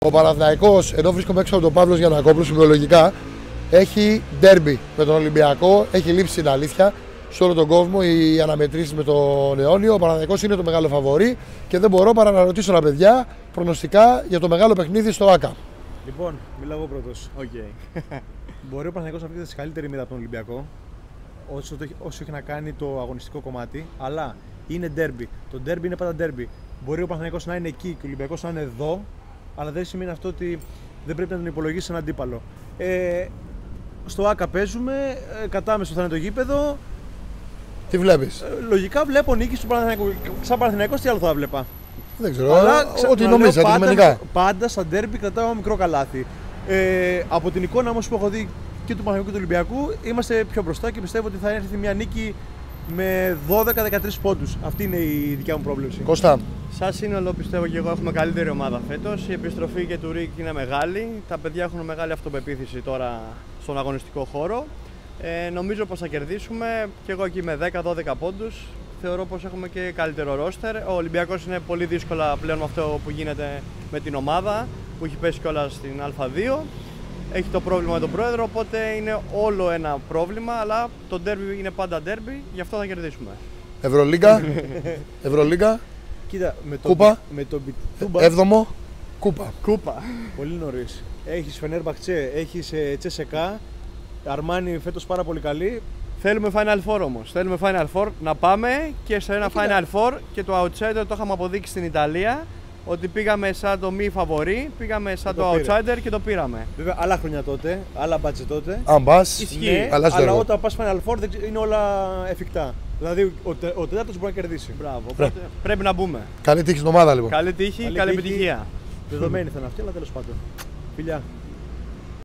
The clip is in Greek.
Ο Παναθηναϊκός, ενώ βρίσκομαι έξω από τον Παύλος Γιαννακόπουλο συμβιολογικά, έχει ντέρμπι με τον Ολυμπιακό. Έχει λείψει την αλήθεια σε όλο τον κόσμο οι αναμετρήσεις με τον Αιώνιο. Ο Παναθηναϊκός είναι το μεγάλο φαβορί και δεν μπορώ παρά να ρωτήσω τα παιδιά προγνωστικά για το μεγάλο παιχνίδι στο ΆΚΑ. Λοιπόν, μιλάω εγώ πρώτος. Μπορεί ο Παναθηναϊκός να βγει σε καλύτερη μοίρα από τον Ολυμπιακό, όσο έχει να κάνει το αγωνιστικό κομμάτι, αλλά είναι ντέρμπι. Το ντέρμπι είναι πάντα ντέρμπι. Μπορεί ο Παναθηναϊκός να είναι εκεί και ο Ολυμπιακός να είναι εδώ, αλλά δεν σημαίνει αυτό ότι δεν πρέπει να τον υπολογίσει έναν αντίπαλο. Στο ΆΚΑ παίζουμε, κατάμεσο θα είναι το γήπεδο. Τι βλέπεις? Λογικά βλέπω νίκη του Παναθηναϊκού. Σαν Παναθηναϊκός τι άλλο θα βλέπα? Δεν ξέρω, ό,τι νομίζεις αντικειμενικά. Πάντα στα ντέρμπι κρατάω ένα μικρό καλάθι. Από την εικόνα όμως που έχω δει και του Παναθηναϊκού και του Ολυμπιακού, είμαστε πιο μπροστά και πιστεύω ότι θα έρθει μια νίκη με 12-13 πόντους. Αυτή είναι η δικιά μου πρόβλεψη. Κώστα. Σαν σύνολο πιστεύω και εγώ έχουμε καλύτερη ομάδα φέτος. Η επιστροφή και του Ρίκ είναι μεγάλη. Τα παιδιά έχουν μεγάλη αυτοπεποίθηση τώρα στον αγωνιστικό χώρο. Νομίζω πως θα κερδίσουμε και εγώ εκεί με 10-12 πόντους. Θεωρώ πως έχουμε και καλύτερο ρόστερ. Ο Ολυμπιακός είναι πολύ δύσκολα πλέον με αυτό που γίνεται με την ομάδα που έχει πέσει κιόλας στην Α2. Έχει το πρόβλημα με τον πρόεδρο, οπότε είναι όλο ένα πρόβλημα, αλλά το ντέρμπι είναι πάντα ντέρμπι, γι' αυτό θα κερδίσουμε. Ευρωλίγκα. Ευρωλίγκα. Κοίτα, Κούπα. με το Έβδομο. Κούπα. Κούπα. Πολύ νωρίς. Έχεις Φενέρμπαχτσε, έχεις Τσέσεκα, Αρμάνι φέτος πάρα πολύ καλή. Θέλουμε Final Four όμως. Θέλουμε Final Four να πάμε και σε ένα Final Four και το outsider το είχαμε αποδείξει στην Ιταλία. Ότι πήγαμε σαν το μη φαβορί, πήγαμε σαν το outsider και το πήραμε. Βέβαια, άλλα χρόνια τότε, άλλα μπάτσε τότε. Αν πας, ισχύει. Αλλά όταν πας Final Four είναι όλα εφικτά. Δηλαδή, ο τέταρτος μπορεί να κερδίσει. Μπράβο. Πρέπει να μπούμε. Καλή τύχη στην ομάδα λοιπόν. Καλή τύχη, καλή επιτυχία. Δεδομένη θα είναι αυτή, αλλά τέλος πάντων. Φιλιά.